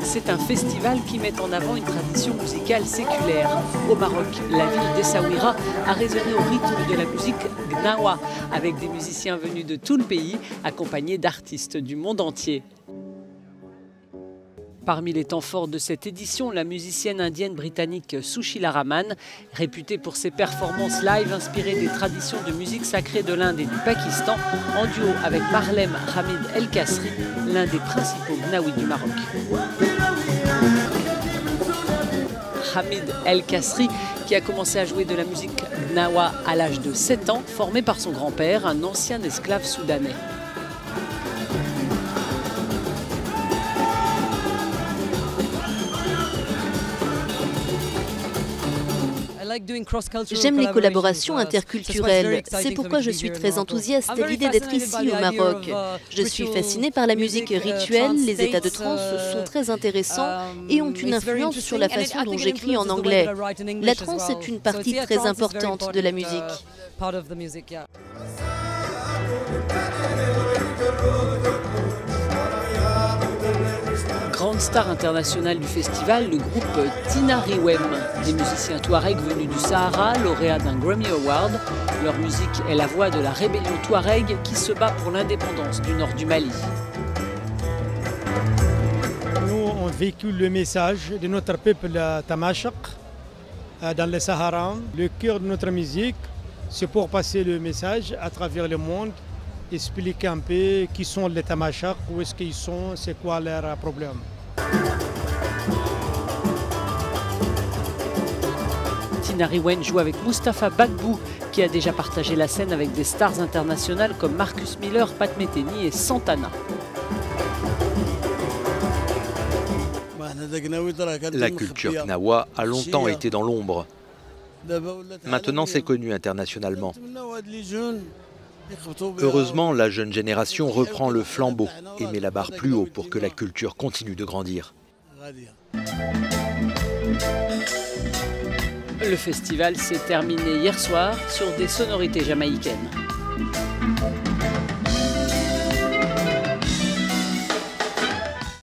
c'est un festival qui met en avant une tradition musicale séculaire. Au Maroc, la ville d'Essaouira a résonné au rythme de la musique gnawa, avec des musiciens venus de tout le pays, accompagnés d'artistes du monde entier. Parmi les temps forts de cette édition, la musicienne indienne britannique Sushila Raman, réputée pour ses performances live inspirées des traditions de musique sacrée de l'Inde et du Pakistan, en duo avec Marlem Hamid El Kasri, l'un des principaux gnaouis du Maroc. Hamid El Kasri, qui a commencé à jouer de la musique gnawa à l'âge de 7 ans, formé par son grand-père, un ancien esclave soudanais. J'aime les collaborations interculturelles. C'est pourquoi je suis très enthousiaste à l'idée d'être ici au Maroc. Je suis fascinée par la musique rituelle, les états de trance sont très intéressants et ont une influence sur la façon dont j'écris en anglais. La trance est une partie très importante de la musique. Grande star internationale du festival, le groupe Tinariwen, des musiciens touaregs venus du Sahara, lauréats d'un Grammy Award. Leur musique est la voix de la rébellion touareg qui se bat pour l'indépendance du nord du Mali. Nous, on véhicule le message de notre peuple Tamashaq dans le Sahara. Le cœur de notre musique, c'est pour passer le message à travers le monde, expliquer un peu qui sont les Tamashaq, où est-ce qu'ils sont, c'est quoi leur problème. Tinariwen joue avec Mustapha Bagbou, qui a déjà partagé la scène avec des stars internationales comme Marcus Miller, Pat Metheny et Santana. La culture gnawa a longtemps été dans l'ombre. Maintenant, c'est connu internationalement. Heureusement, la jeune génération reprend le flambeau et met la barre plus haut pour que la culture continue de grandir. Le festival s'est terminé hier soir sur des sonorités jamaïcaines.